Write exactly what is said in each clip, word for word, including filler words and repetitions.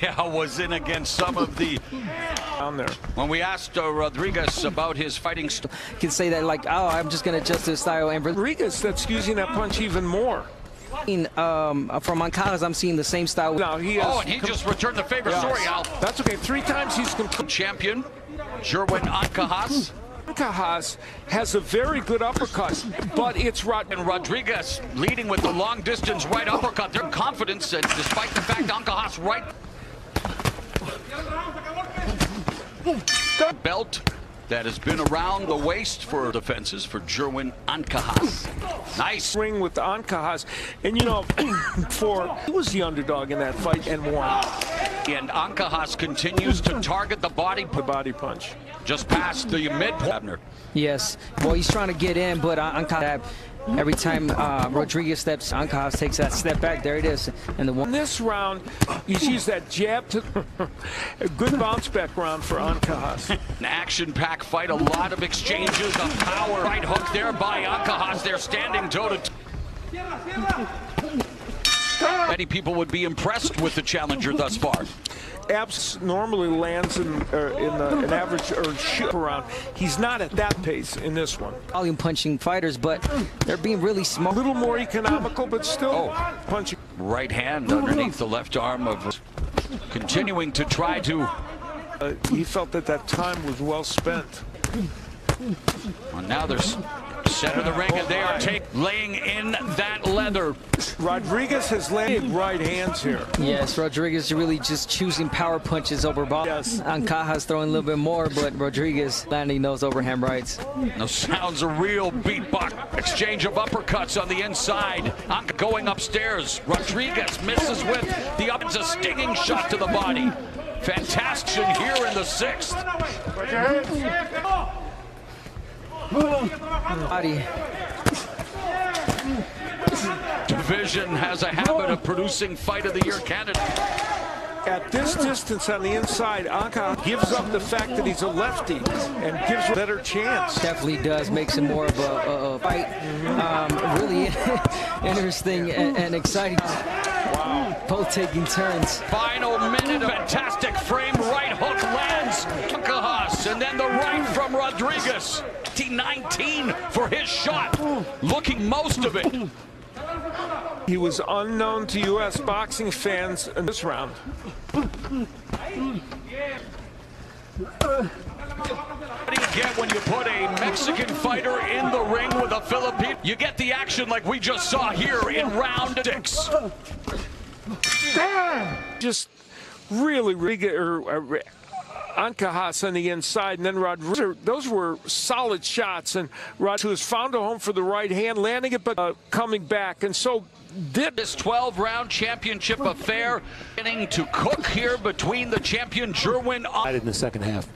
Yeah, was in against some of the down there. When we asked uh, Rodriguez about his fighting style, can say that like, oh, I'm just going to adjust to the style. And Rodriguez, that's using that punch even more. Um, from Ancajas, I'm seeing the same style. No, he has oh, and he just returned the favor. Yes. Sorry, Al. That's okay. Three times he's complete. Champion, Jerwin Ancajas. Ancajas has a very good uppercut, but it's Rod and Rodriguez leading with the long distance right uppercut. Their confidence, uh, despite the fact Ancajas right belt that has been around the waist for defenses for Jerwin Ancajas. Nice ring with the Ancajas, and you know, for he was the underdog in that fight and won. And Ancajas continues to target the body, the body punch, just past the midpoint. Yes, well, he's trying to get in, but uh, Ancajas. Every time uh, Rodriguez steps, Ancajas takes that step back. There it is. And the one in this round, he's used that jab to a good bounce back round for Ancajas. An action-packed fight, a lot of exchanges of power. Right hook there by Ancajas. They're standing toe to toe. Many people would be impressed with the challenger thus far. Abs normally lands in, uh, in the, an average or shoot around. He's not at that pace in this one. Volume punching fighters, but they're being really small. A little more economical, but still oh. punching. Right hand underneath the left arm of continuing to try to. Uh, he felt that that time was well spent. Well, now there's center of the ring, and they are take, laying in that leather. Rodriguez has landed right hands here. Yes, Rodriguez really just choosing power punches over ball. Yes. Ancajas throwing a little bit more, but Rodriguez landing those overhand rights. Those sounds a real beatbox. Exchange of uppercuts on the inside. Anca going upstairs. Rodriguez misses with the up. It's a stinging shot to the body. Fantastic here in the sixth. Body. Division has a habit of producing fight of the year candidate. At this distance on the inside, Anca gives up the fact that he's a lefty and gives a better chance. Definitely does, makes him more of a, a, a fight. Um, really interesting and, and exciting. Wow. Both taking turns. Final minute of fantastic frame. Right hook lands Ancajas, and then the right from Rodriguez. nineteen for his shot, looking most of it. He was unknown to U S boxing fans in this round. What do you get when you put a Mexican fighter in the ring with a Filipino? You get the action like we just saw here in round six. Just really, really, or, uh, Ancajas on the inside, and then Rodriguez. Those were solid shots, and Rodriguez found a home for the right hand, landing it, but uh, coming back, and so did this twelve round championship affair beginning to cook here between the champion Jerwin. In the second half.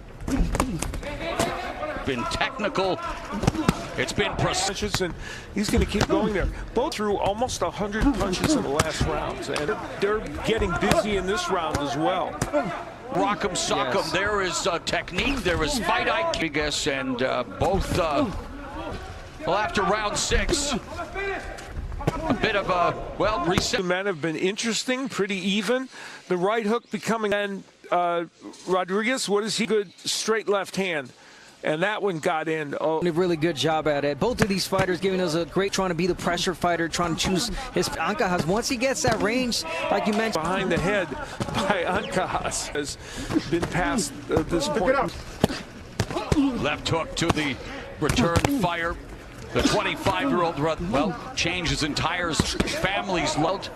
Been technical. It's been precise. And he's going to keep going there. Both threw almost one hundred punches in the last rounds, and they're getting busy in this round as well. Rock'em sock'em. Yes. There is uh, technique. There is fight I Q. And uh, both, uh, well, after round six, a bit of a, well, reset. The men have been interesting, pretty even. The right hook becoming, and uh, Rodriguez, what is he? Good straight left hand. And that one got in. Oh, a really good job at it. Both of these fighters giving us a great, trying to be the pressure fighter, trying to choose his Ancajas. Once he gets that range, like you mentioned, behind the head by Ancajas has been past uh, this point. Left hook to the return fire. The twenty-five-year-old, well, changed his entire family's load.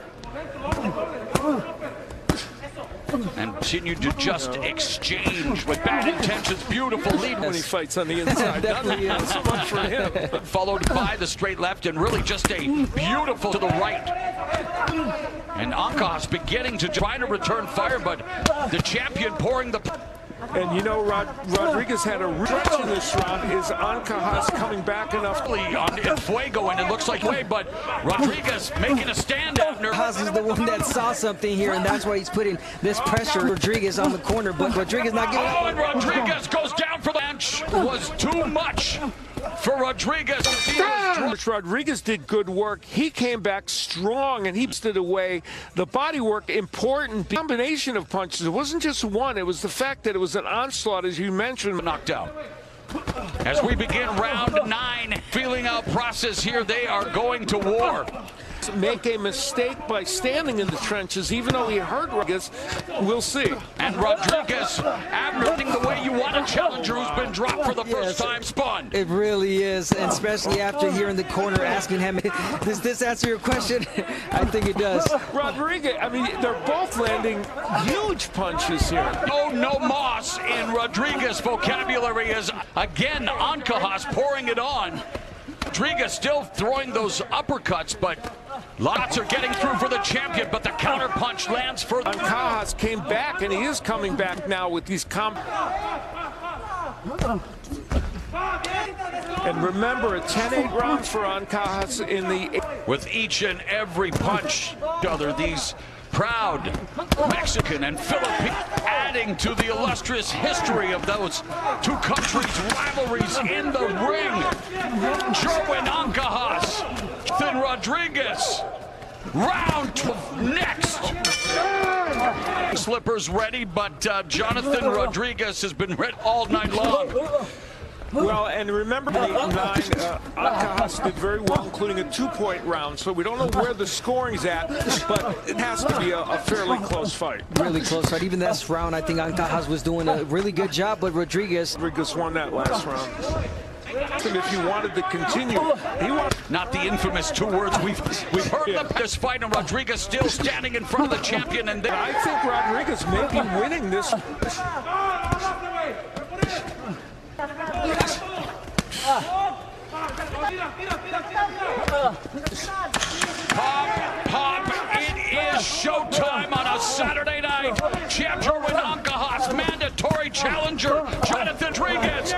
And continued to just exchange with bad intentions. Beautiful lead when he fights on the inside. Definitely Not so much for him. Followed by the straight left, and really just a beautiful to the right. And Ancajas beginning to try to return fire, but the champion pouring the. And you know, Rod Rodriguez had a stretch in this round. Is Ancajas coming back enough? On in Fuego, and it looks like way, but Rodriguez making a stand out. Ancajas is the one that saw something here, and that's why he's putting this pressure. Rodriguez on the corner, but Rodriguez not getting. Oh, and Rodriguez goes down for the bench. Was too much for Rodriguez. Rodriguez did good work. He came back strong and he stood away. The body work, important combination of punches. It wasn't just one. It was the fact that it was an onslaught, as you mentioned. Knocked out. As we begin round nine, feeling out process here, they are going to war. Make a mistake by standing in the trenches, even though he hurt Rodriguez. We'll see. And Rodriguez, acting the way you want a challenger who's been dropped for the first yes, time, spun. It really is, and especially after here in the corner asking him, does this answer your question? I think it does. Rodriguez, I mean, they're both landing huge punches here. Oh, no moss in Rodriguez vocabulary is again Ancajas pouring it on. Rodriguez still throwing those uppercuts, but lots are getting through for the champion, but the counter punch lands for Ancajas came back, and he is coming back now with these com. And remember, a ten eight round for Ancajas in the. With each and every punch, other these proud Mexican and Philippine, adding to the illustrious history of those two countries' rivalries in the ring. Jerwin Ancajas, then Rodriguez. Round twelve next. Slippers ready, but uh, Jonathan Rodriguez has been ready all night long. Well, and remember the nine, uh, Ancajas did very well, including a two-point round, so we don't know where the scoring's at, but it has to be a, a fairly close fight. Really close fight. Even this round, I think Ancajas was doing a really good job, but Rodriguez... Rodriguez won that last round. And if he wanted to continue, he wanted... Not the infamous two words we've we've heard yeah. the, this fight, and Rodriguez still standing in front of the champion. And I think Rodriguez may be winning this. Pop, pop, it is showtime on a Saturday night. Champ Jerwin Ancajas, mandatory challenger, Jonathan Rodriguez.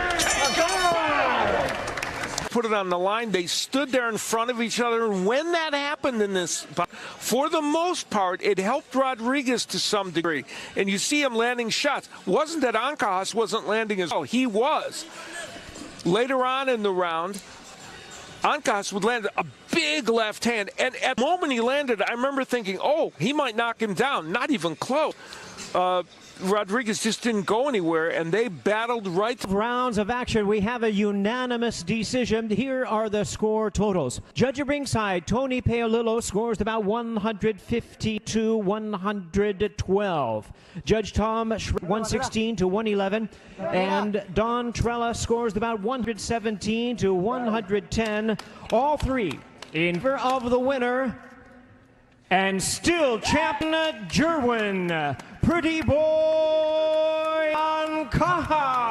Put it on the line. They stood there in front of each other. When that happened in this, for the most part, it helped Rodriguez to some degree. And you see him landing shots. Wasn't that Ancajas wasn't landing as well. He was. Later on in the round, Ancajas would land a big left hand. And at the moment he landed, I remember thinking, oh, he might knock him down. Not even close. Uh, Rodriguez just didn't go anywhere, and they battled right. Rounds of action. We have a unanimous decision. Here are the score totals. Judge at ringside, Tony Paolillo scores about one fifty to one twelve. Judge Tom one sixteen to one eleven, and Don Trella scores about one seventeen to one ten. All three in favor of the winner. And still champion Jerwin, Pretty Boy Ancajas.